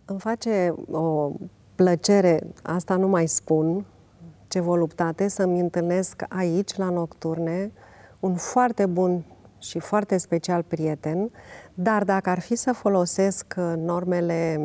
Îmi face o plăcere, asta nu mai spun, ce voluptate, să-mi întâlnesc aici, la Nocturne, un foarte bun și foarte special prieten, dar dacă ar fi să folosesc normele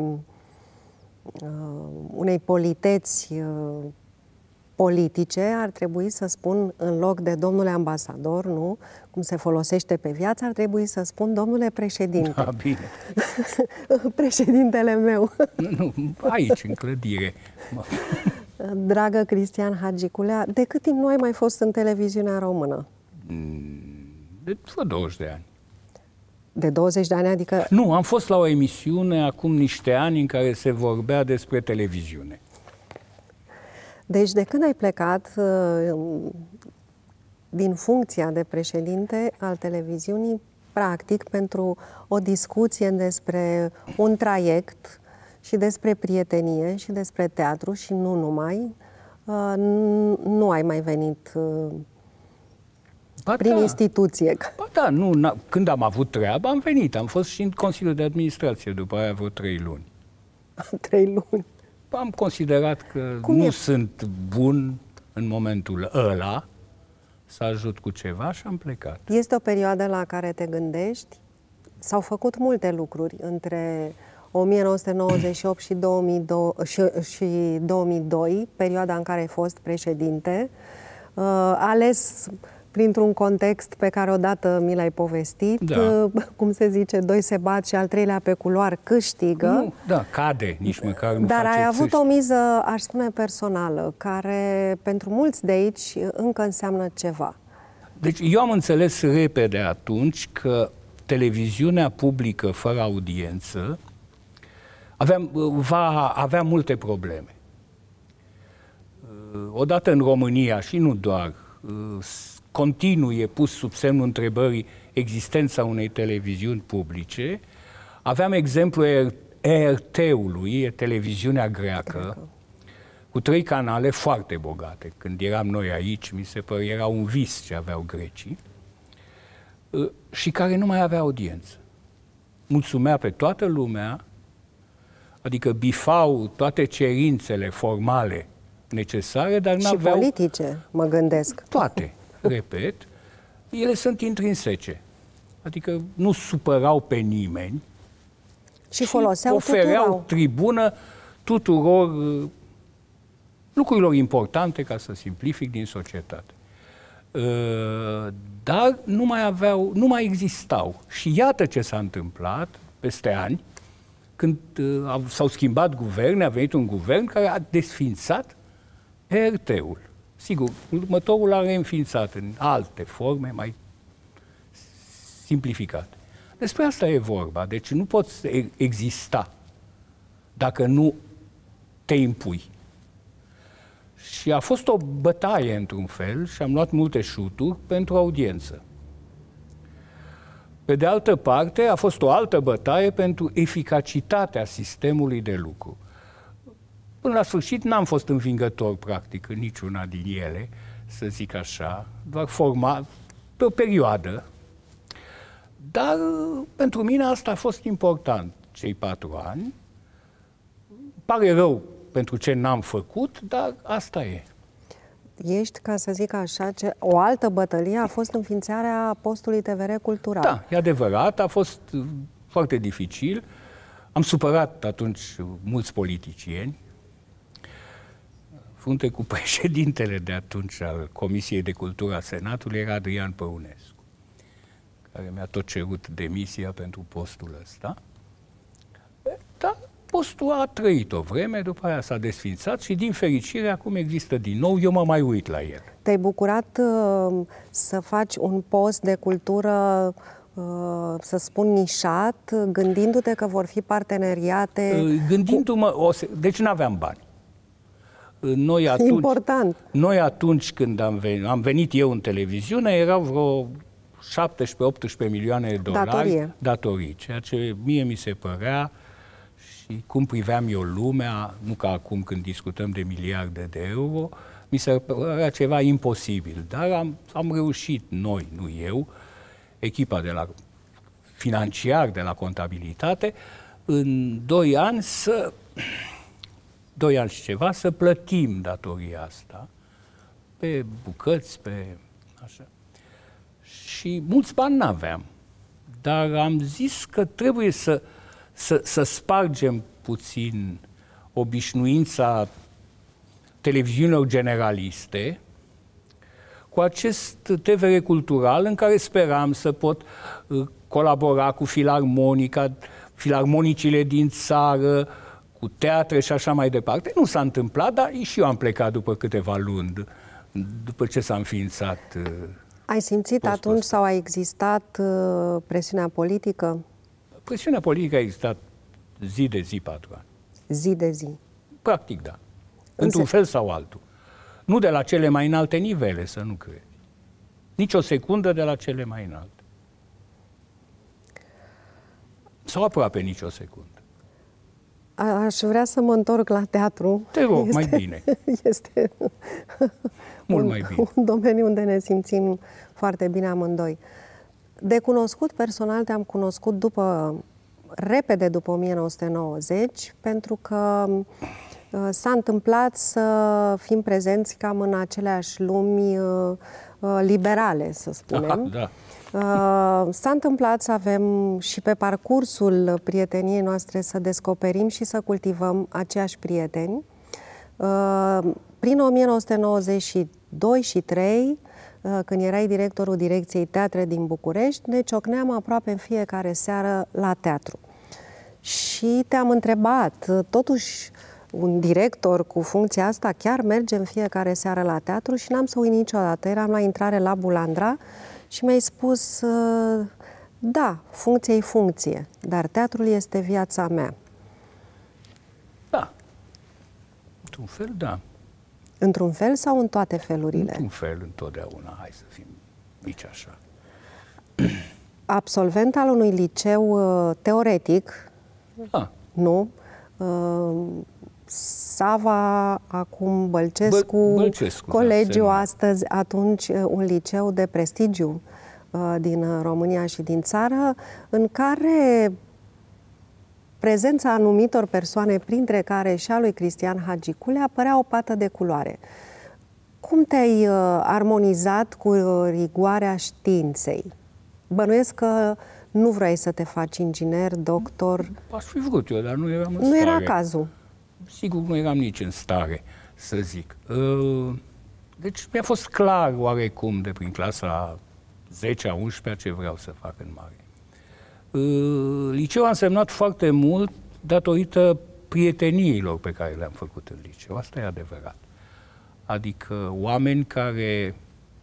unei politeți politice, ar trebui să spun, în loc de domnule ambasador, nu? Cum se folosește pe viață, ar trebui să spun domnule președinte. Da, bine. Președintele meu. Nu, aici, în clădire. Dragă Cristian Hagiculea, de cât timp nu ai mai fost în televiziunea română? De 20 de ani. De 20 de ani, adică... Nu, am fost la o emisiune acum niște ani în care se vorbea despre televiziune. Deci, de când ai plecat din funcția de președinte al televiziunii, practic, pentru o discuție despre un traiect și despre prietenie și despre teatru și nu numai, nu ai mai venit prin instituție. Ba da, nu, când am avut treabă, am venit. Am fost și în Consiliul de Administrație, după aia vreo 3 luni. 3 luni. Am considerat că sunt bun în momentul ăla să ajut cu ceva și am plecat. Este o perioadă la care te gândești? S-au făcut multe lucruri între 1998 și 2002, perioada în care ai fost președinte, ales printr-un context pe care odată mi l-ai povestit, da. Cum se zice, 2 se bat și al 3-lea pe culoar câștigă. Nu, da, cade, nici măcar nu. Dar ai avut o miză, aș spune, personală, care pentru mulți de aici încă înseamnă ceva. Deci eu am înțeles repede atunci că televiziunea publică fără audiență va avea multe probleme. Odată în România și nu doar, e pus sub semnul întrebării existența unei televiziuni publice. Aveam exemplu ERT-ului, televiziunea greacă, cu 3 canale foarte bogate. Când eram noi aici, mi se părea, era un vis ce aveau grecii, și care nu mai avea audiență. Mulțumea pe toată lumea, adică bifau toate cerințele formale necesare, dar n-aveau... Și politice, mă gândesc. Toate, repet, ele sunt intrinsece. Adică nu supărau pe nimeni și foloseau ofereau tribună tuturor lucrurilor importante, ca să simplific, din societate. Dar nu mai existau. Și iată ce s-a întâmplat peste ani, când s-au schimbat guverne, a venit un guvern care a desființat ERT-ul. Sigur, următorul l-a reînființat în alte forme mai simplificate. Despre asta e vorba. Deci nu poți exista dacă nu te impui. Și a fost o bătaie, într-un fel, și am luat multe șuturi pentru audiență. Pe de altă parte, a fost o altă bătaie pentru eficacitatea sistemului de lucru. Până la sfârșit n-am fost învingător, practic, în niciuna din ele, să zic așa, doar format pe o perioadă. Dar pentru mine asta a fost important, cei 4 ani. Pare rău pentru ce n-am făcut, dar asta e. Ești, ca să zic așa, o altă bătălie a fost înființarea postului TVR Cultural. Da, e adevărat, a fost foarte dificil. Am supărat atunci mulți politicieni. Frunte cu președintele de atunci al Comisiei de Cultură a Senatului era Adrian Păunescu, care mi-a tot cerut demisia pentru postul ăsta. Dar postul a trăit o vreme, după aia s-a desființat și, din fericire, acum există din nou. Eu mă mai uit la el. Te-ai bucurat să faci un post de cultură, să spun, nișat, gândindu-te că vor fi parteneriate? Gândindu-mă, deci n-aveam bani. Important. Noi atunci când am venit eu în televiziune, erau vreo 17-18 milioane de dolari datorii, ceea ce mie mi se părea, și cum priveam eu lumea, nu ca acum când discutăm de miliarde de euro, mi se părea ceva imposibil. Dar am reușit noi, nu eu, echipa de la financiar, de la contabilitate, în 2 ani 2 ani și ceva, să plătim datoria asta pe bucăți, pe așa. Și mulți bani n-aveam. Dar am zis că trebuie să spargem puțin obișnuința televiziunilor generaliste cu acest TVR cultural în care speram să pot colabora cu filarmonicile din țară, cu teatre și așa mai departe. Nu s-a întâmplat, dar și eu am plecat după câteva luni, după ce s-a înființat. Ai simțit atunci sau a existat presiunea politică? Presiunea politică a existat zi de zi, 4 ani. Zi de zi? Practic, da. Într-un fel sau altul. Nu de la cele mai înalte nivele, să nu crezi. Nici o secundă de la cele mai înalte. Sau aproape nici o secundă. Aș vrea să mă întorc la teatru. Te rog, mai bine. Este mult mai bine. Un domeniu unde ne simțim foarte bine amândoi. De cunoscut personal te-am cunoscut repede după 1990, pentru că s-a întâmplat să fim prezenți cam în aceleași lumi liberale, să spunem. Da. S-a întâmplat să avem și pe parcursul prieteniei noastre să descoperim și să cultivăm aceiași prieteni. Prin 1992 și 3, când erai directorul Direcției Teatre din București, ne ciocneam aproape în fiecare seară la teatru. Și te-am întrebat, totuși, un director cu funcția asta chiar merge în fiecare seară la teatru? Și n-am să uit niciodată. Eram la intrare la Bulandra și mi-ai spus, da, funcție-i funcție, dar teatrul este viața mea. Da. Într-un fel, da. Într-un fel sau în toate felurile? Într-un fel, întotdeauna. Hai să fim nici așa. Absolvent al unui liceu teoretic, nu? Sava, acum Bălcescu, Colegiu, da, astăzi, atunci un liceu de prestigiu din România și din țară, în care prezența anumitor persoane, printre care și a lui Cristian Hagiculea, părea o pată de culoare. Cum te-ai armonizat cu rigoarea științei? Bănuiesc că nu vrei să te faci inginer, doctor. Aș fi vrut eu, dar nu eram în stare. Nu era cazul. Sigur, nu eram nici în stare, să zic. Deci mi-a fost clar oarecum de prin clasa 10-a, 11-a ce vreau să fac în mare. Liceul a însemnat foarte mult datorită prieteniilor pe care le-am făcut în liceu. Asta e adevărat. Adică oameni care,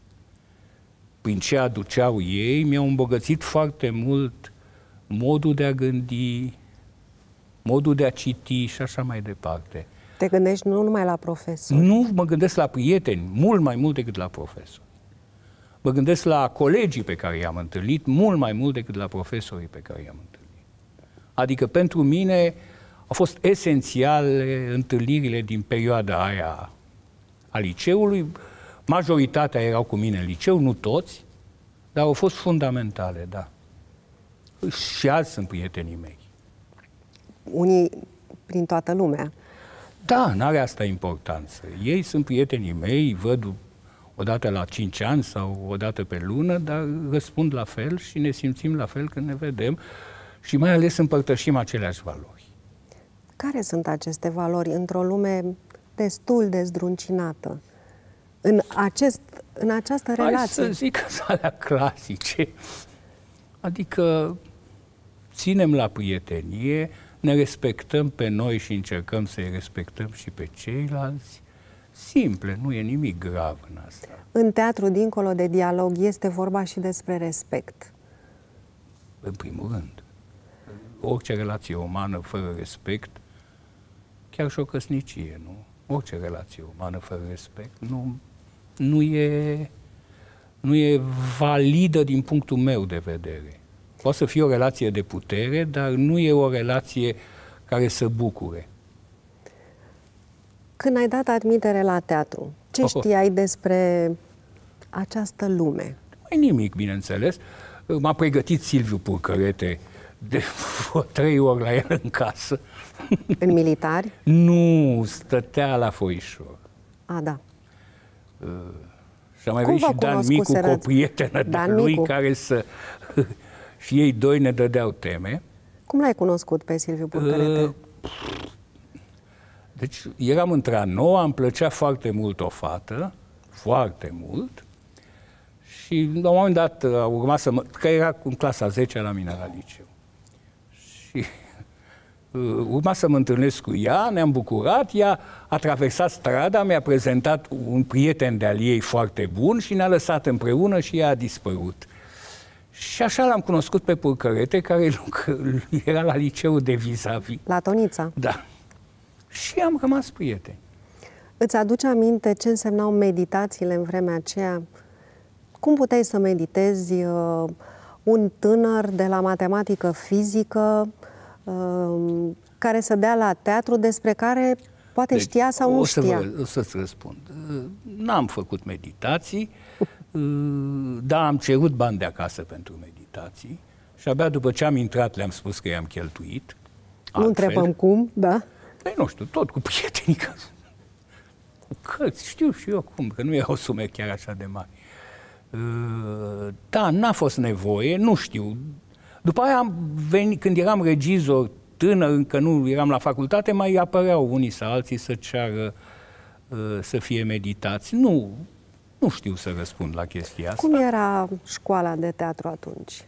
prin ce aduceau ei, mi-au îmbogățit foarte mult modul de a gândi, modul de a citi și așa mai departe. Te gândești nu numai la profesori? Nu, mă gândesc la prieteni, mult mai mult decât la profesori. Mă gândesc la colegii pe care i-am întâlnit, mult mai mult decât la profesorii pe care i-am întâlnit. Adică pentru mine au fost esențiale întâlnirile din perioada aia a liceului. Majoritatea erau cu mine în liceu, nu toți, dar au fost fundamentale, da. Și azi sunt prietenii mei. Unii prin toată lumea. Da, n-are asta importanță. Ei sunt prietenii mei, îi văd odată la 5 ani sau odată pe lună, dar răspund la fel și ne simțim la fel când ne vedem și mai ales împărtășim aceleași valori. Care sunt aceste valori într-o lume destul de zdruncinată? În această relație? Hai să zic că sunt alea clasice. Adică ținem la prietenie, ne respectăm pe noi și încercăm să-i respectăm și pe ceilalți. Simple, nu e nimic grav în asta. În teatru, dincolo de dialog, este vorba și despre respect. În primul rând. Orice relație umană fără respect, chiar și o căsnicie, nu? Orice relație umană fără respect nu e validă din punctul meu de vedere. Poate să fie o relație de putere, dar nu e o relație care să bucure. Când ai dat admitere la teatru, ce știai despre această lume? Mai nimic, bineînțeles. M-a pregătit Silviu Purcărete de 3 ori la el în casă. În militari? Nu, stătea la foișor. A, da. Și a mai venit și Dan Micu cu o prietenă de lui care să... și ei doi ne dădeau teme. Cum l-ai cunoscut pe Silviu Purcărete? Deci eram între-a noua, îmi plăcea foarte mult o fată, foarte mult, și la un moment dat a urmat să mă... că era în clasa 10 la mine la liceu. Și urma să mă întâlnesc cu ea, ne-am bucurat, ea a traversat strada, mi-a prezentat un prieten de-al ei foarte bun și ne-a lăsat împreună și ea a dispărut. Și așa l-am cunoscut pe Purcărete, care era la liceul de vis-a-vis. La Tonița? Da. Și am rămas prieteni. Îți aduce aminte ce însemnau meditațiile în vremea aceea? Cum puteai să meditezi un tânăr de la matematică fizică care să dea la teatru, despre care poate știa sau nu știa? O să-ți răspund. N-am făcut meditații, dar am cerut bani de acasă pentru meditații și abia după ce am intrat le-am spus că i-am cheltuit. Nu întrebăm cum, da? Păi nu știu, tot cu prietenii, cu cărți, știu și eu cum, că nu erau sume chiar așa de mari. Da, n-a fost nevoie, nu știu. După aia am venit, când eram regizor tânăr, încă nu eram la facultate, mai apăreau unii sau alții să ceară să fie meditați. Nu știu să răspund la chestia asta. Cum era școala de teatru atunci?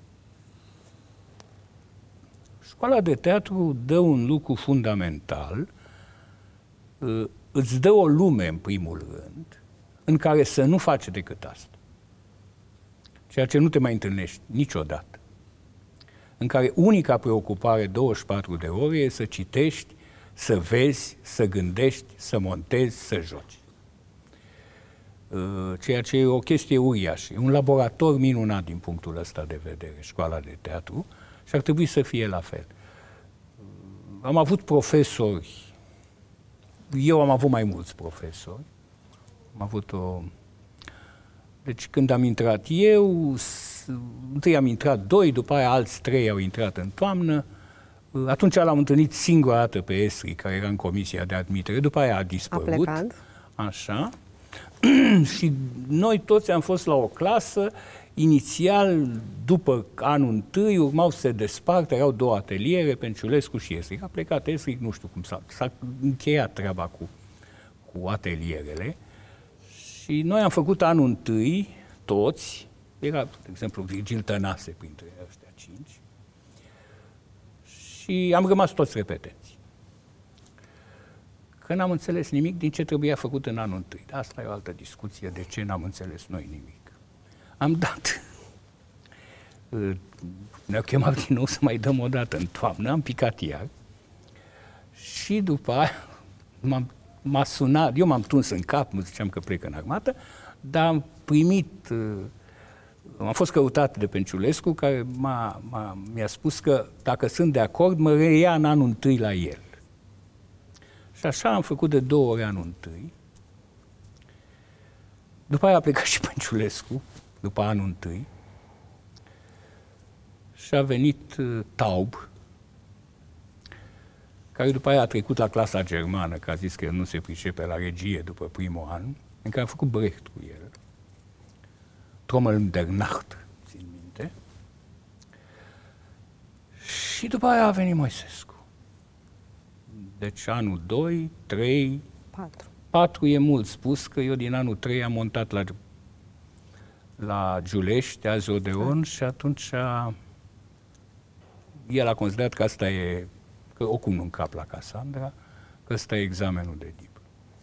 Școala de teatru dă un lucru fundamental, îți dă o lume, în primul rând, în care să nu faci decât asta. Ceea ce nu te mai întâlnești niciodată. În care unica preocupare 24 de ore e să citești, să vezi, să gândești, să montezi, să joci. Ceea ce e o chestie uriașă. E un laborator minunat din punctul ăsta de vedere, școala de teatru, și ar trebui să fie la fel. Am avut profesori, eu am avut mai mulți profesori, am avut o... Deci când am intrat eu, întâi am intrat 2, după aia alți 3 au intrat în toamnă. Atunci l-am întâlnit singura dată pe Esri, care era în comisia de admitere, după aia a dispărut. A plecat. Așa. Și noi toți am fost la o clasă. Inițial, după anul întâi, urmau să se despartă, erau 2 ateliere, Penciulescu și Esric. A plecat Esric, nu știu cum s-a încheiat treaba cu atelierele. Și noi am făcut anul întâi, toți, era, de exemplu, Virgil Tănase printre ăștia 5, și am rămas toți repetenți. Că n-am înțeles nimic din ce trebuia făcut în anul întâi. Dar asta e o altă discuție, de ce n-am înțeles noi nimic. Am dat. Ne-au chemat din nou să mai dăm o dată în toamnă, am picat iar. Și după aia m-a sunat, eu m-am tuns în cap, mă ziceam că plec în armată, dar am primit, am fost căutat de Penciulescu, care mi-a spus că dacă sunt de acord, mă reia în anul întâi la el. Și așa am făcut de 2 ori anul întâi. După aia a plecat și Penciulescu, după anul întâi, și a venit Taub, care după aia a trecut la clasa germană, că a zis că nu se pricepe la regie după primul an, în care a făcut Brecht cu el. Trommel der Nacht, țin minte. Și după aia a venit Moisescu. Deci anul 2, 3... 4. 4 e mult spus, că eu din anul 3 am montat la Giulești, azi Odeon, și atunci el a considerat că asta e, că oricum nu încap la Casandra, că ăsta e examenul de diplomă.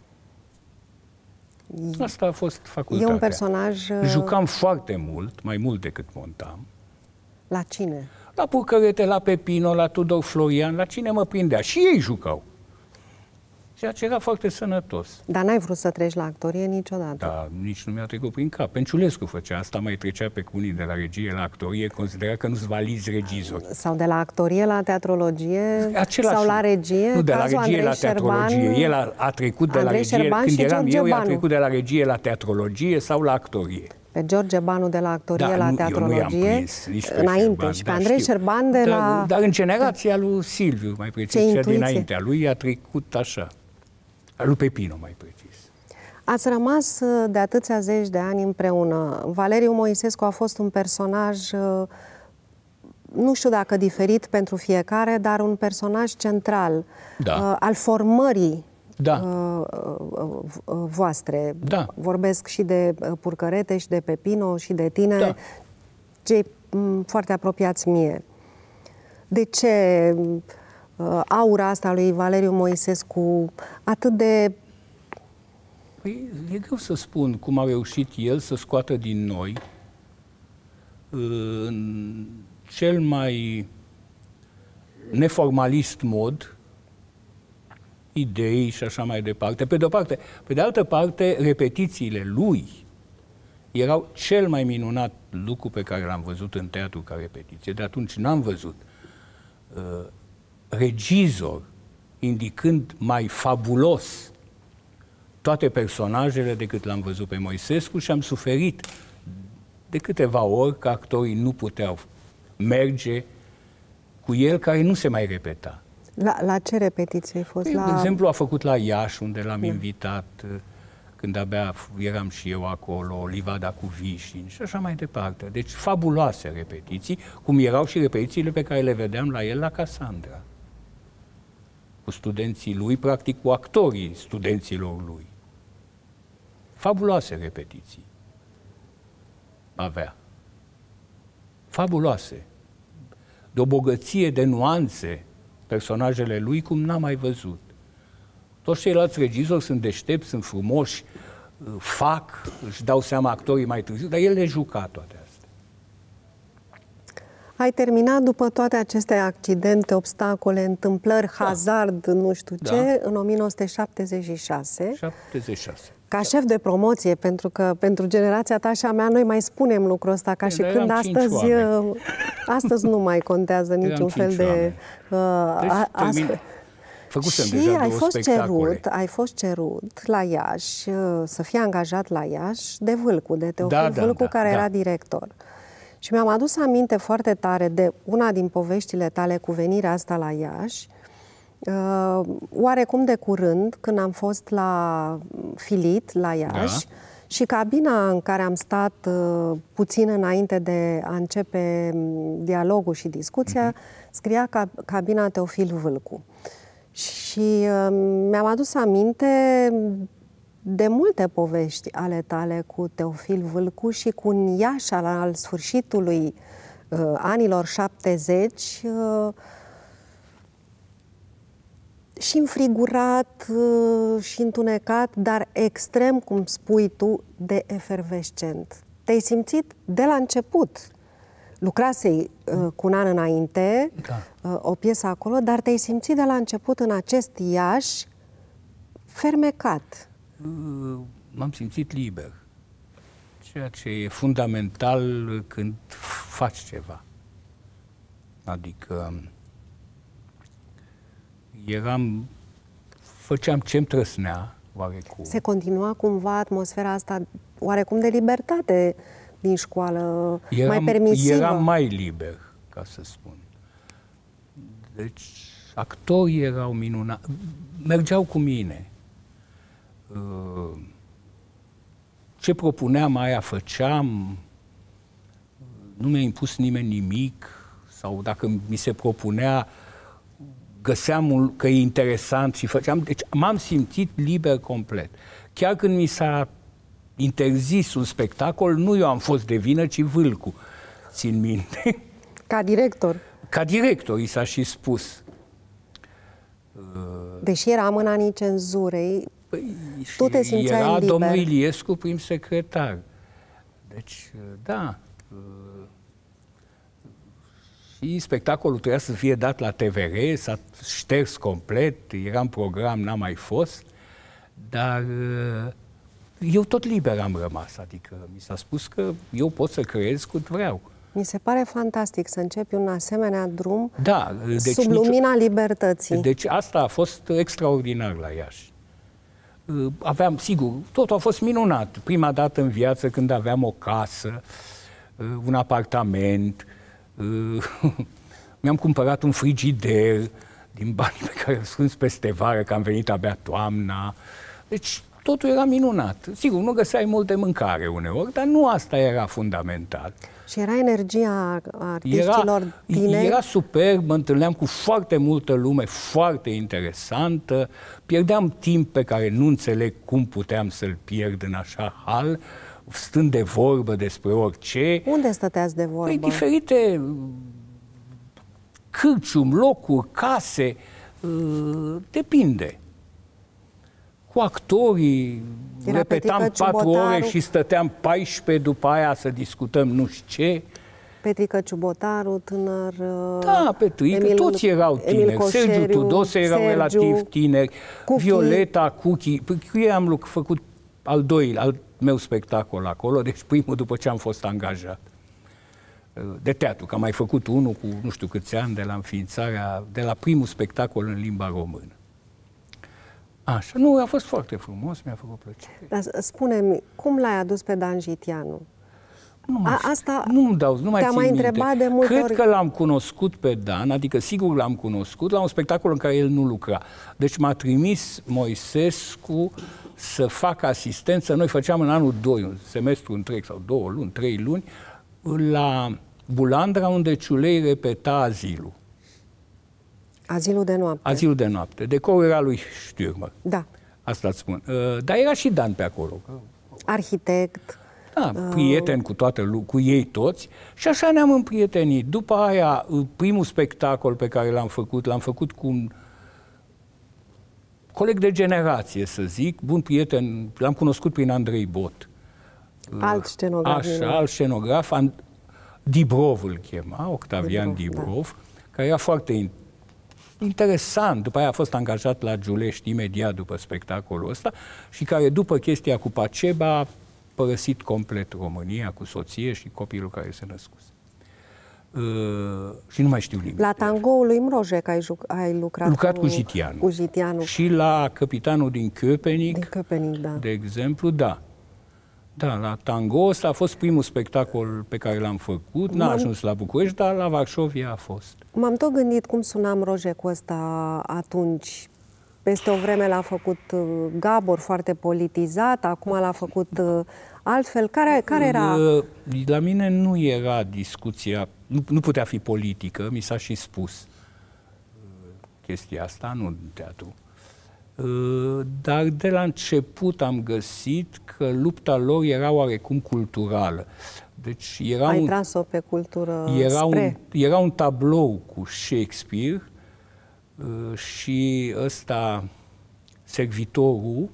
Asta a fost facultatea. E un personaj... Jucam foarte mult, mai mult decât montam. La cine? La Purcărete, la Pepino, la Tudor Florian, la cine mă prindea. Și ei jucau. Ceea ce era foarte sănătos. Dar n-ai vrut să treci la actorie niciodată? Da, nici nu mi-a trecut prin cap. Penciulescu făcea asta, mai trecea pe unii de la regie la actorie, considera că nu-s valizi regizori. Sau de la actorie la teatrologie? Același, sau la regie? Nu, de la regie Andrei la Șerban, teatrologie. El a trecut de la regie, când eram eu, a trecut de la regie la teatrologie sau la actorie. Pe George Banu de la actorie la teatrologie, prins, înainte, și pe Andrei Șerban de la... Dar în generația lui Silviu, mai precis, cea dinaintea lui, a trecut așa. Lui Pepino, mai precis. Ați rămas de atâția zeci de ani împreună. Valeriu Moisescu a fost un personaj, nu știu dacă diferit pentru fiecare, dar un personaj central al formării voastre. Da. Vorbesc și de Purcărete, și de Pepino, și de tine, cei foarte apropiați mie. De ce aura asta lui Valeriu Moisescu atât de... Păi, e greu să spun cum a reușit el să scoată din noi în cel mai neformalist mod idei și așa mai departe. Pe de o parte. Pe de altă parte, repetițiile lui erau cel mai minunat lucru pe care l-am văzut în teatru ca repetiție. De atunci n-am văzut regizor indicând mai fabulos toate personajele decât l-am văzut pe Moisescu și am suferit de câteva ori că actorii nu puteau merge cu el, care nu se mai repeta. La ce repetiție ai fost? De exemplu, a făcut la Iași, unde l-am invitat când abia eram și eu acolo, Livada cu Vișini și așa mai departe. Deci fabuloase repetiții, cum erau și repetițiile pe care le vedeam la el la Casandra. Cu studenții lui, practic cu actorii studenților lui. Fabuloase repetiții avea. Fabuloase. De o bogăție de nuanțe personajele lui cum n-am mai văzut. Toți ceilalți regizori sunt deștepți, sunt frumoși, își dau seama actorii mai târziu, dar el le juca toate astea. Ai terminat după toate aceste accidente, obstacole, întâmplări, hazard, nu știu ce, în 1976. 76. Ca șef de promoție, pentru că pentru generația ta și a mea, noi mai spunem lucrul ăsta, ca și când astăzi nu mai contează niciun fel de... Și ai fost cerut la Iași, să fii angajat la Iași de Vâlcu, de Teofil Vâlcu, care era director. Și mi-am adus aminte foarte tare de una din poveștile tale cu venirea asta la Iași, oarecum de curând, când am fost la Filit, la Iași, și cabina în care am stat puțin înainte de a începe dialogul și discuția, scria cabina Teofil Vâlcu. Și mi-am adus aminte de multe povești ale tale cu Teofil Vâlcu și cu un Iași al sfârșitului anilor 70, și înfrigurat și întunecat, dar extrem, cum spui tu, de efervescent. Te-ai simțit de la început. Lucrasei cu un an înainte o piesă acolo, dar te-ai simțit de la început în acest Iași fermecat. M-am simțit liber. Ceea ce e fundamental când faci ceva. Adică făceam ce-mi trăsnea, oarecum. Se continua cumva atmosfera asta, oarecum de libertate din școală, mai permisivă? Eram mai liber, ca să spun. Deci, actorii erau minunați, mergeau cu mine. Ce propuneam, aia făceam, nu mi-a impus nimeni nimic, sau dacă mi se propunea, găseam că e interesant și făceam. Deci m-am simțit liber complet. Chiar când mi s-a interzis un spectacol, nu eu am fost de vină, ci Vâlcu, țin minte. Ca director? Ca director, i s-a și spus. Deși era în anii cenzurei, tu te simțeai era liber. Domnul Iliescu prim secretar. Deci, da. Și spectacolul trebuia să fie dat la TVR, s-a șters complet, era în program, n-a mai fost, dar eu tot liber am rămas, adică mi s-a spus că eu pot să creez cât vreau. Mi se pare fantastic să începi un asemenea drum deci sub lumina libertății. Deci asta a fost extraordinar la Iași. aveam, sigur, totul a fost minunat. Prima dată în viață când aveam o casă, un apartament, mi-am cumpărat un frigider din banii pe care îl strâns peste vară, că am venit abia toamna. Deci totul era minunat. Sigur, nu găseai multe mâncare uneori, dar nu asta era fundamental. Și era energia artiștilor tineri? Era superb, mă întâlneam cu foarte multă lume, foarte interesantă, pierdeam timp pe care nu înțeleg cum puteam să-l pierd în așa hal, stând de vorbă despre orice. Unde stăteați de vorbă? Păi diferite cârciumi, locuri, case, depinde. Cu actorii repetam 4 ore și stăteam 14 după aia să discutăm nu știu ce. Petrică Ciubotaru, tânăr... Da, Petrică, toți erau tineri. Sergiu Tudose erau relativ tineri. Cuchi. Violeta, Cuchi. Cu ei am făcut al meu spectacol acolo, deci primul după ce am fost angajat. De teatru, că am mai făcut unul cu nu știu câți ani de la înființarea, de la primul spectacol în limba română. Așa, nu, a fost foarte frumos, mi-a făcut plăcere. Dar spune-mi, cum l-ai adus pe Dan Jitianu? Nu mai țin întrebat de multe ori. Cred că l-am cunoscut pe Dan, adică sigur l-am cunoscut la un spectacol în care el nu lucra. Deci m-a trimis Moisescu să fac asistență. Noi făceam în anul 2, un semestru întreg sau 2 luni, 3 luni, la Bulandra, unde Ciulei repeta Azilul. Azilul de noapte. Azilul de noapte. Decorul era lui Stürmer. Da. Asta îți spun. Dar era și Dan pe acolo. Arhitect. Da, prieten cu ei toți. Și așa ne-am împrietenit. După aia, primul spectacol pe care l-am făcut cu un coleg de generație, să zic, bun prieten, l-am cunoscut prin Andrei Bot. Alt scenograf. Așa, alt scenograf. Dibrov îl chema, Octavian Dibrov, da, care era foarte interesant. După aia a fost angajat la Giulești imediat după spectacolul ăsta și care, după chestia cu Paceba, a părăsit complet România cu soție și copilul care se născuse. Și nu mai știu nimic. La Tangoul lui Mrojek ai lucrat cu Jitianu. Și la Capitanul din Köpenick, da, de exemplu, da. Da, la Tango ăsta a fost primul spectacol pe care l-am făcut. N-a ajuns la București, dar la Varșovia a fost. M-am tot gândit cum suna Mrojekul ăsta atunci. Peste o vreme l-a făcut Gabor, foarte politizat, acum l-a făcut altfel. Care era? La mine nu era discuția, nu putea fi politică, mi s-a și spus chestia asta, nu în teatru. Dar de la început am găsit că lupta lor era oarecum culturală. Deci era ai tras-o pe cultură era un tablou cu Shakespeare și ăsta, servitorul,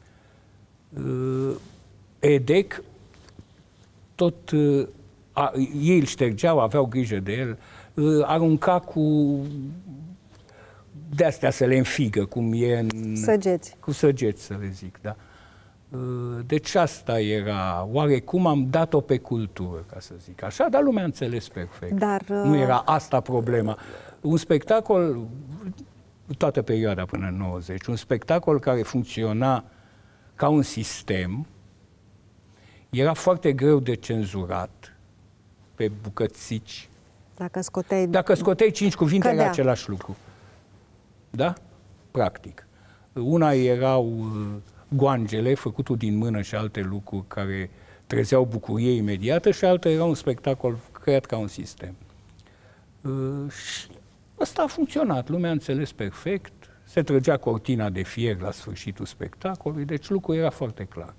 Edec, tot ei îl ștergeau, aveau grijă de el, arunca cu de-astea să le înfigă, cum e în... Săgeți. Cu săgeți, să le zic, da. Deci asta era, oarecum am dat-o pe cultură, ca să zic așa, dar lumea a înțeles perfect. Dar, nu era asta problema. Un spectacol, toată perioada până în 90, un spectacol care funcționa ca un sistem, era foarte greu de cenzurat pe bucățici. Dacă scoteai 5 cuvinte, era același lucru. Da? Practic. Una erau goangele, făcutul din mână și alte lucruri care trezeau bucurie imediată și alta era un spectacol creat ca un sistem. Și ăsta a funcționat, lumea a înțeles perfect, se trăgea cortina de fier la sfârșitul spectacolului, deci lucrul era foarte clar.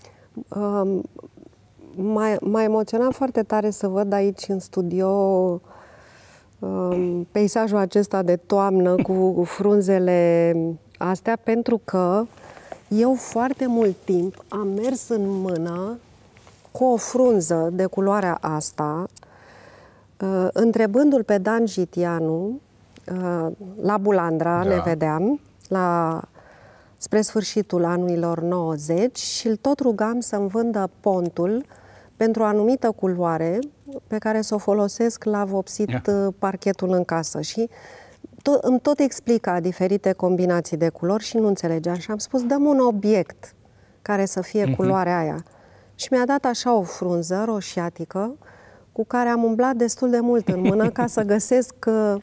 M-a emoționat foarte tare să văd aici în studio peisajul acesta de toamnă cu frunzele astea, pentru că eu foarte mult timp am mers în mână cu o frunză de culoarea asta, întrebându-l pe Dan Jitianu, la Bulandra, ne vedeam, spre sfârșitul anilor 90 și îl tot rugam să-mi vândă pontul pentru o anumită culoare pe care să o folosesc la vopsit parchetul în casă. Și îmi tot explica diferite combinații de culori și nu înțelegeam. Și am spus, dăm un obiect care să fie culoarea aia. Și mi-a dat așa o frunză roșiatică cu care am umblat destul de mult în mână ca să găsesc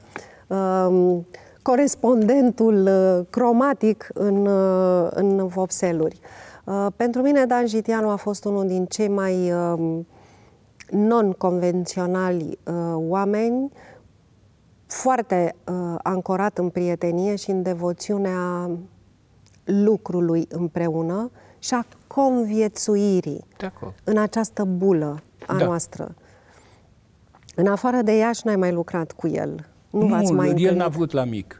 corespondentul cromatic în vopseluri. Pentru mine, Dan Jitianu a fost unul din cei mai non-convenționali oameni, foarte ancorat în prietenie și în devoțiunea lucrului împreună și a conviețuirii în această bulă a noastră. În afară de Iași n-ai mai lucrat cu el. Nu v-ați mai întâlnit. El n-a vrut la mic.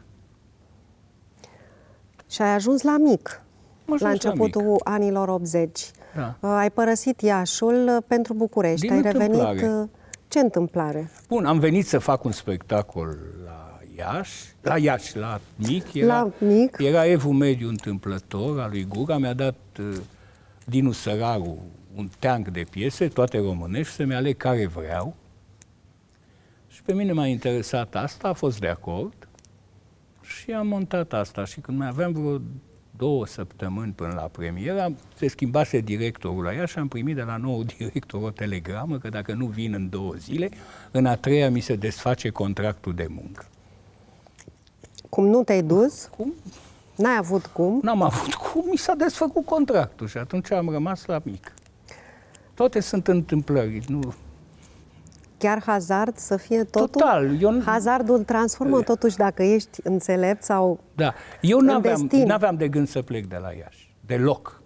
Și ai ajuns la mic, la începutul anilor 80. Da. Ai părăsit Iașul pentru București. Din ai întâmplare. Revenit. Ce întâmplare? Bun, am venit să fac un spectacol la Iași, la mic. Era Evul Mediu întâmplător al lui Guga. Mi-a dat Dinu Săraru un teanc de piese, toate românești, să-mi aleg care vreau. Și pe mine m-a interesat asta, a fost de acord și am montat asta. Și când mai aveam vreo 2 săptămâni până la premieră, se schimbase directorul la ea și am primit de la nou director o telegramă că dacă nu vin în 2 zile, în a 3-a mi se desface contractul de muncă. Cum nu te-ai dus? Cum? N-ai avut cum? N-am avut cum, mi s-a desfăcut contractul și atunci am rămas la mic. Toate sunt întâmplări, nu... Chiar hazard să fie totul? Total. Hazardul transformă totuși dacă ești înțelept sau... Da. Eu n-aveam de gând să plec de la Iași. Deloc.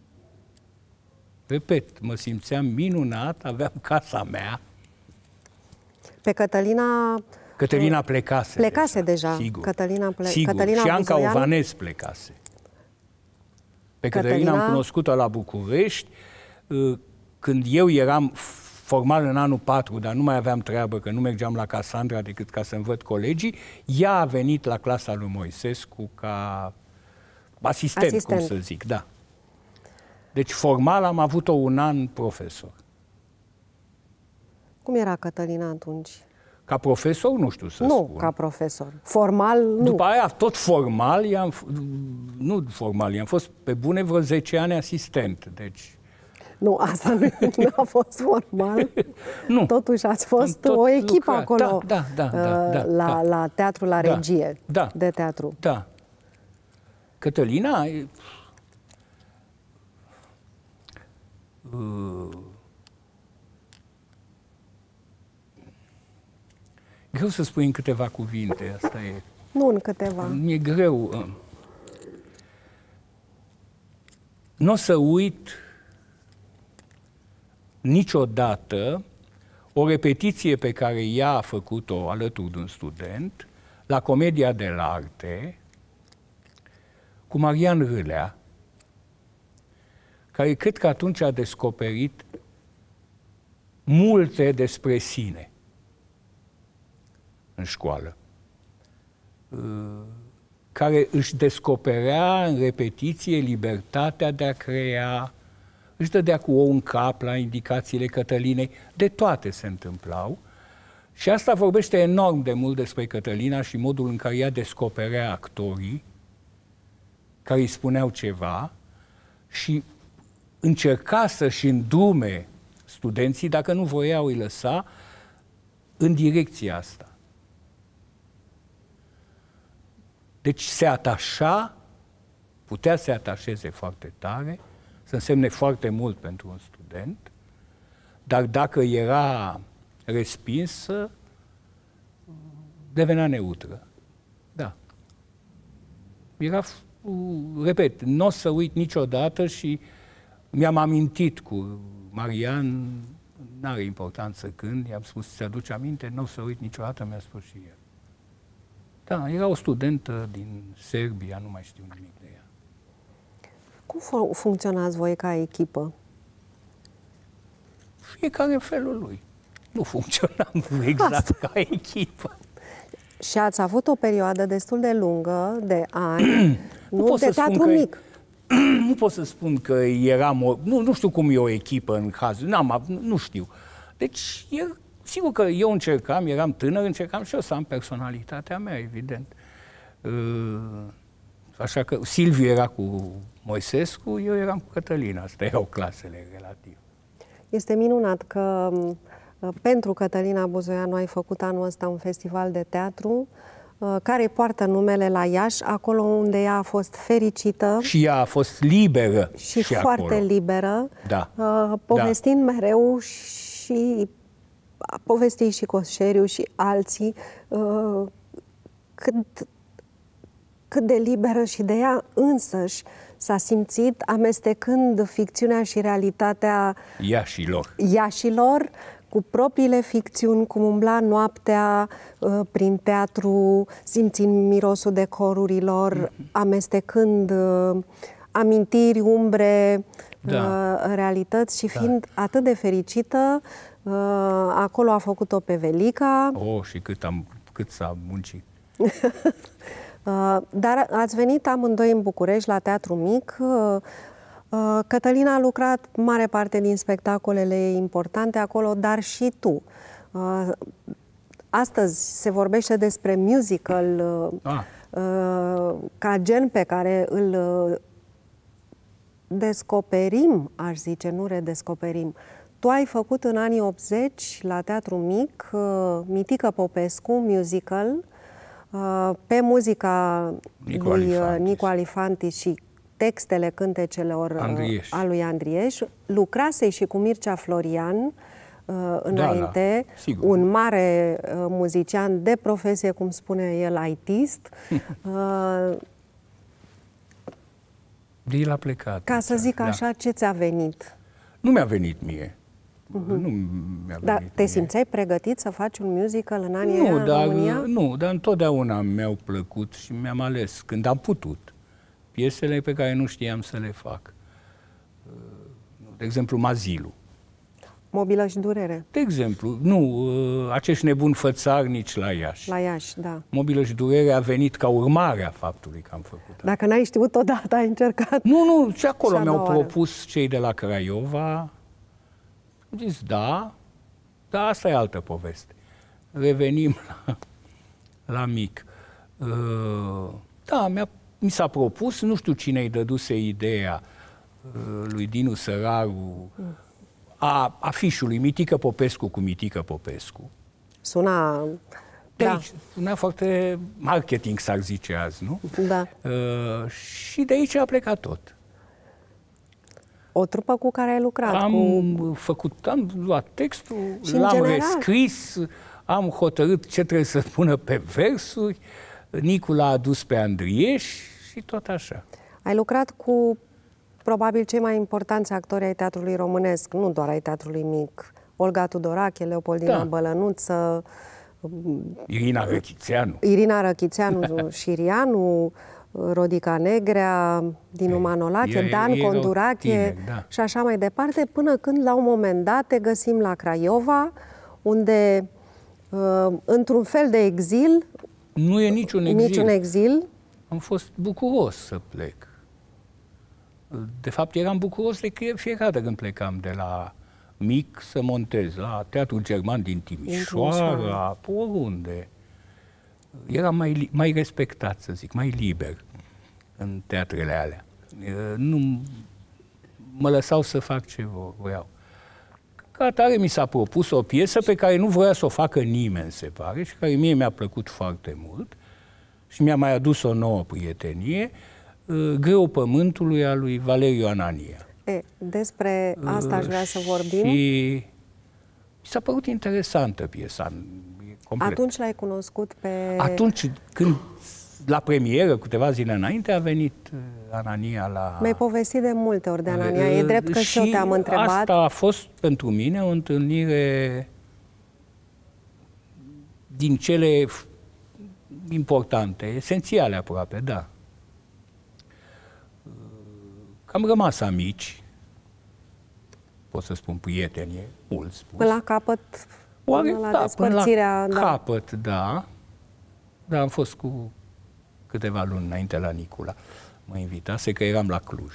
Repet, mă simțeam minunat, aveam casa mea. Pe Cătălina... Cătălina plecase deja. Sigur. Cătălina și Anca Ovanes plecase. Pe Cătălina am cunoscut-o la București, când eu eram formal în anul 4, dar nu mai aveam treabă, că nu mergeam la Casandra decât ca să-mi văd colegii. Ea a venit la clasa lui Moisescu ca asistent, cum să zic, da. Deci formal am avut-o un an profesor. Cum era Cătălina atunci? Ca profesor, nu știu să spun. Nu, ca profesor. Formal, nu. După aia, tot formal, nu formal, i-am fost pe bune vreo 10 ani asistent, deci... Nu, asta nu a fost formal. Nu. Totuși ați fost o echipă acolo la teatru, la regie de teatru. Da. Cătălina... Greu să spui în câteva cuvinte, asta e... Nu în câteva. Mi-e greu. Nu o să uit niciodată o repetiție pe care ea a făcut-o alături de un student la Comedia dell'Arte cu Marian Râlea, care cred că atunci a descoperit multe despre sine în școală, care își descoperea în repetiție libertatea de a crea, își dădea cu ou în cap la indicațiile Cătălinei, de toate se întâmplau. Și asta vorbește enorm de mult despre Cătălina și modul în care ea descoperea actorii care îi spuneau ceva și încerca să-și îndrume studenții, dacă nu voiau, îi lăsa în direcția asta. Deci se atașa, putea să se atașeze foarte tare, să însemne foarte mult pentru un student, dar dacă era respinsă, devenea neutră. Da. Era, repet, nu o să uit niciodată și mi-am amintit cu Marian, n-are importanță când, i-am spus, ți-aduce aminte, nu o să uit niciodată, mi-a spus și el. Da, era o studentă din Serbia, nu mai știu nimic de ea. Cum funcționați voi ca echipă? Fiecare în felul lui. Nu funcționam exact ca echipă. Și ați avut o perioadă destul de lungă, de ani, nu de teatru mic. Nu pot să spun că eram nu știu cum e o echipă în cazul, nu știu. Deci, sigur că eu încercam, eram tânăr, încercam și eu să am personalitatea mea, evident. Așa că Silviu era cu Moisescu, eu eram cu Cătălina. Astea erau clasele relativ. Este minunat că pentru Cătălina Buzoianu ai făcut anul ăsta un festival de teatru care poartă numele la Iași, acolo unde ea a fost fericită. Și ea a fost liberă. Și foarte acolo. Liberă. Da. Povestind mereu și a povestit și Coșeriu și alții cât de liberă și de ea însăși s-a simțit amestecând ficțiunea și realitatea Iașilor cu propriile ficțiuni, cum umbla noaptea prin teatru, simțind mirosul decorurilor, amestecând amintiri, umbre, realități și fiind atât de fericită, acolo a făcut-o pe Velica. Și cât s-a muncit. Dar ați venit amândoi în București la Teatru Mic. Cătălina a lucrat mare parte din spectacolele importante acolo, dar și tu. Astăzi se vorbește despre musical ca gen pe care îl descoperim, aș zice, nu redescoperim. Tu ai făcut în anii 80 la Teatru Mic Mitică Popescu, musical, pe muzica lui Nicu Alifanti și textele cântecelor a lui Andrieș. Lucrasei și cu Mircea Florian înainte, un mare muzician de profesie, cum spune el, aitist. El a plecat. Ca să zic așa, ce ți-a venit? Nu mi-a venit mie. Nu mi-a venit Dar te simțeai pregătit să faci un musical în anii aia în România? Nu, dar întotdeauna mi-au plăcut și mi-am ales, când am putut, piesele pe care nu știam să le fac. De exemplu, Mazilu. Mobilă și durere. De exemplu, acești nebuni fățarnici la Iași. La Iași, da. Mobilă și durere a venit ca urmare a faptului că am făcut. Dacă n-ai știut odată, ai încercat. Nu, și acolo mi-au propus cei de la Craiova. Am zis, dar asta e altă poveste. Revenim la Mic. Mi s-a propus, nu știu cine îi dăduse ideea lui Dinu Săraru, a afișului Mitică Popescu cu Mitică Popescu. Suna... Suna foarte marketing, s-ar zice azi, nu? Da. Și de aici a plecat tot. O trupă cu care ai lucrat? Am luat textul, l-am rescris, am hotărât ce trebuie să pună pe versuri, Nicu l-a adus pe Andrieș și tot așa. Ai lucrat cu probabil cei mai importanți actori ai teatrului românesc, nu doar ai Teatrului Mic. Olga Tudorache, Leopoldina Bălănuță, Irina Răchițeanu, Șirianu, Rodica Negrea, Dinu Manolache, Dan Condurache și așa mai departe, până când la un moment dat te găsim la Craiova, unde într-un fel de exil. Nu e niciun exil. Am fost bucuros să plec. De fapt, eram bucuros de fiecare dată când plecam de la Mic să montez la Teatrul German din Timișoara, oriunde. Eram mai respectat, să zic, mai liber în teatrele alea. Nu mă lăsau să fac ce vreau. Ca atare mi s-a propus o piesă pe care nu voia să o facă nimeni, se pare, și care mie mi-a plăcut foarte mult și mi-a mai adus o nouă prietenie, Greu Pământului a lui Valeriu Anania. Despre asta aș vrea să vorbim. Și mi s-a părut interesantă piesa. Complet. Atunci l-ai cunoscut pe... Atunci, când la premieră, câteva zile înainte, a venit Anania la... Mi-ai povestit de multe ori de Anania. E drept că și eu te-am întrebat. Asta a fost pentru mine o întâlnire din cele importante, esențiale aproape, da. Am rămas amici, pot să spun prieteni, mult spus. Până la capăt, până la despărțirea... Până la capăt, da. Dar am fost cu câteva luni înainte la Nicula. Mă invitase că eram la Cluj.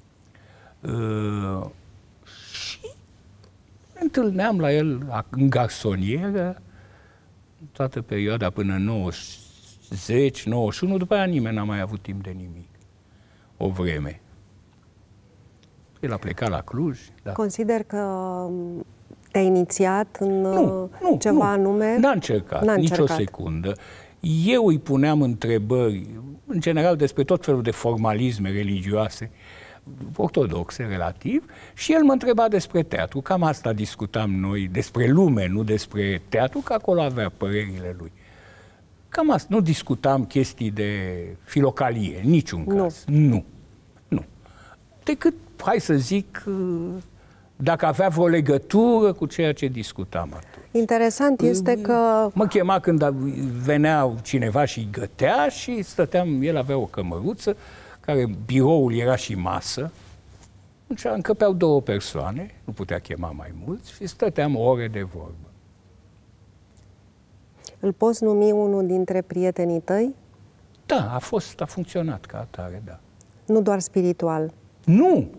Și întâlneam la el în garsonieră toată perioada până 90, 91, după aia nimeni n-a mai avut timp de nimic. O vreme. El a plecat la Cluj. Da. Consider că te-ai inițiat în ceva anume? N-a încercat, nici o secundă. Eu îi puneam întrebări, în general, despre tot felul de formalisme religioase, ortodoxe relativ, și el mă întreba despre teatru. Cam asta discutam noi, despre lume, nu despre teatru, că acolo avea părerile lui. Cam asta. Nu discutam chestii de filocalie, în niciun caz. Nu. Decât, hai să zic, dacă avea vreo legătură cu ceea ce discutam atunci. Interesant este că... Mă chema când venea cineva și îi gătea și stăteam, el avea o cămăruță, care biroul era și masă. Atunci încăpeau 2 persoane, nu putea chema mai mulți, și stăteam ore de vorbă. Îl poți numi unul dintre prietenii tăi? Da, a funcționat ca atare, da. Nu doar spiritual? Nu,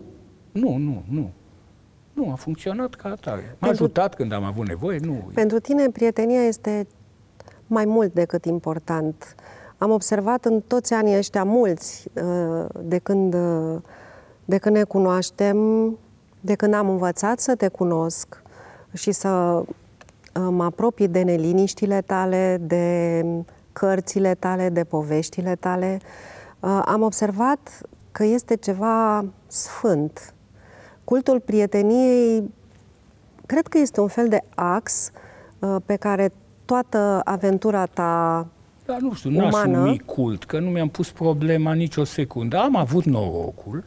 a funcționat ca atare. M-a ajutat când am avut nevoie, nu. Pentru tine prietenia este mai mult decât important. Am observat în toți anii ăștia mulți, de când ne cunoaștem, de când am învățat să te cunosc și să mă apropii de neliniștile tale, de cărțile tale, de poveștile tale, am observat că este ceva sfânt. Cultul prieteniei cred că este un fel de ax pe care toată aventura ta nu știu, n-aș numi cult, că nu mi-am pus problema nicio secundă. Am avut norocul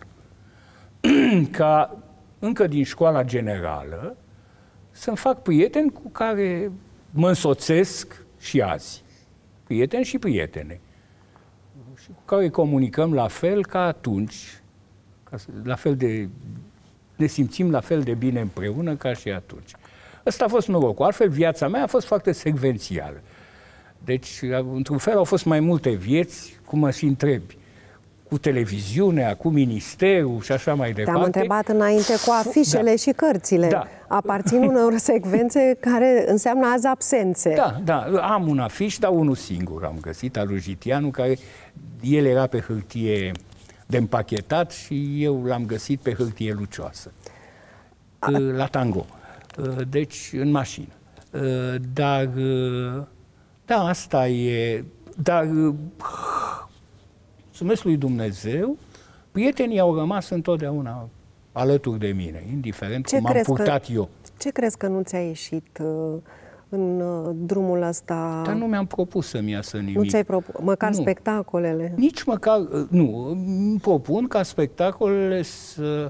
ca încă din școala generală să-mi fac prieteni cu care mă însoțesc și azi. Prieteni și prietene. Și cu care comunicăm la fel ca atunci, la fel de... ne simțim la fel de bine împreună ca și atunci. Ăsta a fost norocul. Altfel, viața mea a fost foarte secvențială. Deci, într-un fel, au fost mai multe vieți, cum mă și întrebi, cu televiziunea, cu ministerul și așa mai departe. Te-am întrebat înainte cu afișele și cărțile. Da. Aparțin unor secvențe care înseamnă azi absențe. Da, am un afiș, dar unul singur am găsit, al lui Jitianu, care el era pe hârtie de împachetat și eu l-am găsit pe hârtie lucioasă. La tango. Deci, în mașină. Dar, da, asta e... Dar, mulțumesc lui Dumnezeu, prietenii au rămas întotdeauna alături de mine, indiferent cum am purtat eu. Ce crezi că nu ți-a ieșit în drumul ăsta? Dar nu mi-am propus să-mi iasă nimic. Nu ți-ai propus? Măcar spectacolele? Nici măcar, nu. Îmi propun ca spectacolele să...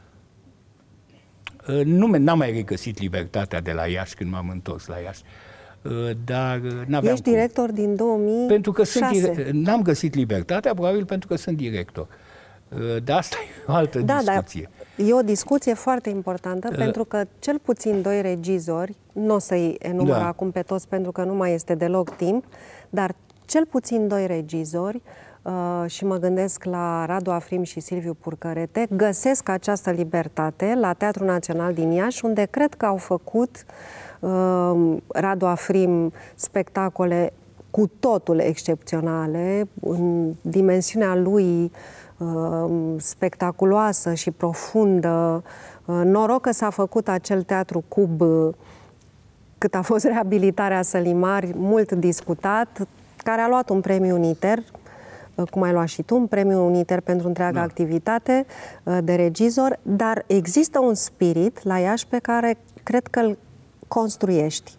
N-am mai regăsit libertatea de la Iași când m-am întors la Iași. Dar n-aveam Ești director din 2006. Pentru că n-am găsit libertatea, probabil pentru că sunt director. Dar asta e o altă discuție. Dar e o discuție foarte importantă, pentru că cel puțin 2 regizori, nu o să-i enumăr acum pe toți pentru că nu mai este deloc timp, dar cel puțin 2 regizori, și mă gândesc la Radu Afrim și Silviu Purcărete, găsesc această libertate la Teatrul Național din Iași, unde cred că au făcut Radu Afrim spectacole cu totul excepționale, în dimensiunea lui spectaculoasă și profundă. Noroc că s-a făcut acel teatru Cub, cât a fost reabilitarea Sălimari, mult discutat, care a luat un premiu Uniter, cum ai luat și tu, un premiu Uniter pentru întreaga activitate de regizor, dar există un spirit la Iași pe care cred că îl construiești.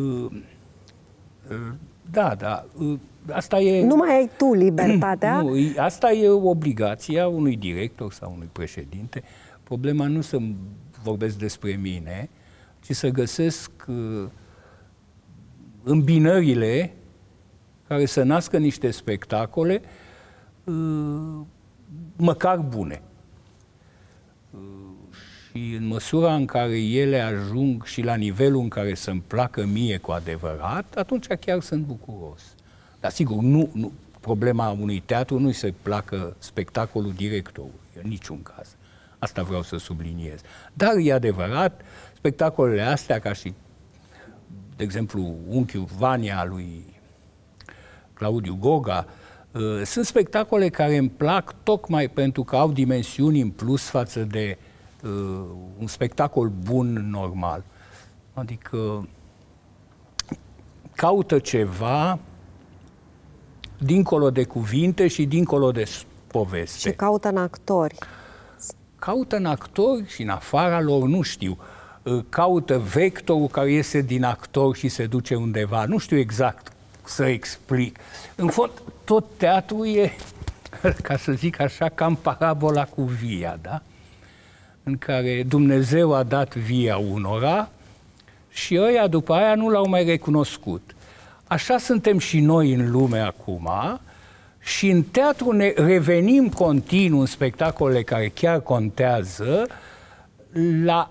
Da. Asta e... Nu mai ai tu libertatea? Nu, asta e obligația unui director sau unui președinte. Problema nu să vorbesc despre mine, ci să găsesc îmbinările care să nască niște spectacole măcar bune. Și în măsura în care ele ajung și la nivelul în care să-mi placă mie cu adevărat, atunci chiar sunt bucuros. Dar sigur, nu, problema unui teatru nu-i să placă spectacolul directorului, în niciun caz. Asta vreau să subliniez. Dar e adevărat, spectacolele astea, ca și, de exemplu, Unchiul Vania lui Claudiu Goga. Sunt spectacole care îmi plac tocmai pentru că au dimensiuni în plus față de un spectacol bun, normal. Adică caută ceva dincolo de cuvinte și dincolo de poveste. Și caută în actori. Caută în actori și în afara lor, nu știu. Caută vectorul care iese din actor și se duce undeva. Nu știu exact să explic. În fond, tot teatrul e, ca să zic așa, cam parabola cu via, da? În care Dumnezeu a dat via unora și ăia după aia nu l-au mai recunoscut. Așa suntem și noi în lume acum și în teatru ne revenim continuu în spectacolele care chiar contează la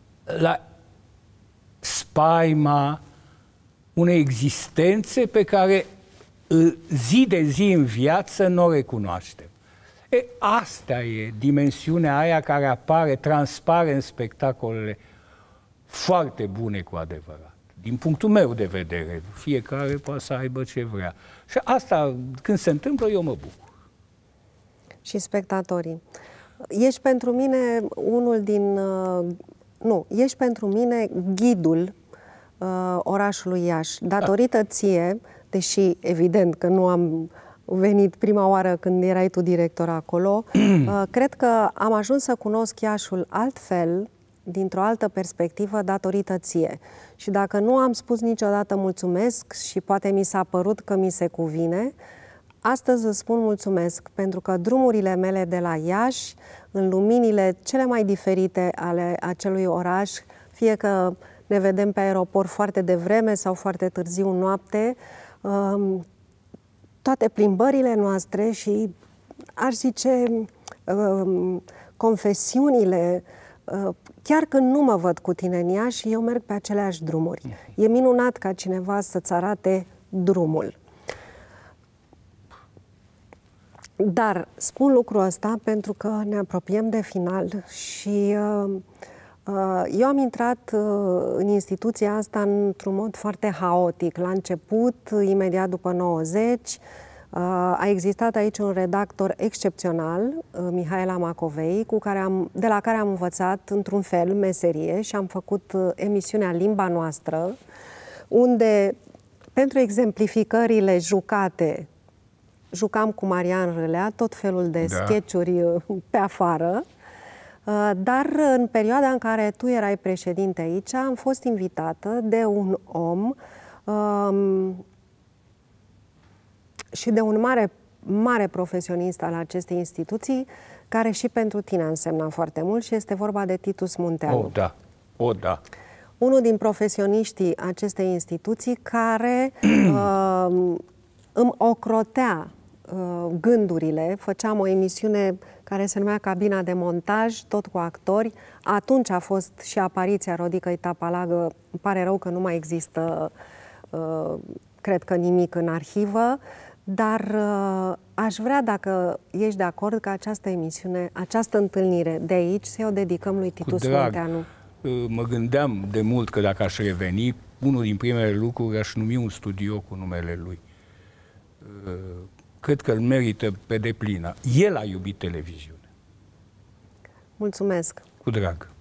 spaima unei existențe pe care zi de zi în viață nu o recunoaștem. Asta e dimensiunea aia care apare, transpare în spectacolele foarte bune cu adevărat. Din punctul meu de vedere, fiecare poate să aibă ce vrea. Și asta, când se întâmplă, eu mă bucur. Și spectatorii. Ești pentru mine unul din... ești pentru mine ghidul orașului Iași. Datorită ție, deși evident că nu am venit prima oară când erai tu director acolo, cred că am ajuns să cunosc Iașul altfel, dintr-o altă perspectivă, datorită ție. Și dacă nu am spus niciodată mulțumesc și poate mi s-a părut că mi se cuvine, astăzi îți spun mulțumesc, pentru că drumurile mele de la Iași, în luminile cele mai diferite ale acelui oraș, fie că ne vedem pe aeroport foarte devreme sau foarte târziu noapte, toate plimbările noastre și, aș zice, confesiunile, chiar când nu mă văd cu tine în Iași, eu merg pe aceleași drumuri. E minunat ca cineva să-ți arate drumul. Dar spun lucrul ăsta pentru că ne apropiem de final și eu am intrat în instituția asta într-un mod foarte haotic. La început, imediat după 90, a existat aici un redactor excepțional, Mihaela Macovei, de la care am învățat într-un fel meserie și am făcut emisiunea Limba Noastră, unde, pentru exemplificările jucate, jucam cu Marian Râlea tot felul de sketch-uri pe afară, dar în perioada în care tu erai președinte aici, am fost invitată de un om și de un mare profesionist al acestei instituții, care și pentru tine a însemnat foarte mult, și este vorba de Titus Munteanu. Da. Unul din profesioniștii acestei instituții care îmi ocrotea gândurile. Făceam o emisiune care se numea Cabina de montaj, tot cu actori. Atunci a fost și apariția Rodicăi Tapalagă. Îmi pare rău că nu mai există, cred că, nimic în arhivă, dar aș vrea, dacă ești de acord, ca această emisiune, această întâlnire de aici, să o dedicăm lui Titus Munteanu. Mă gândeam de mult că dacă aș reveni, unul din primele lucruri aș numi un studio cu numele lui. Cred că îl merită pe deplină. El a iubit televiziunea. Mulțumesc! Cu drag!